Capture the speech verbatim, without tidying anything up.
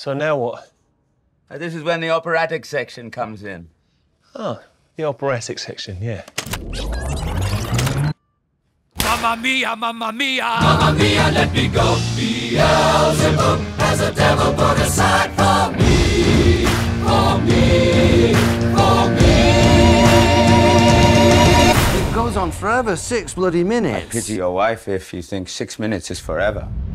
So now what? Uh, this is when the operatic section comes in. Oh, the operatic section, yeah. Mamma mia, mamma mia! Mamma mia, let me go. Beelzebub has a devil put aside for me, for me, for me. It goes on forever, six bloody minutes. I pity your wife if you think six minutes is forever.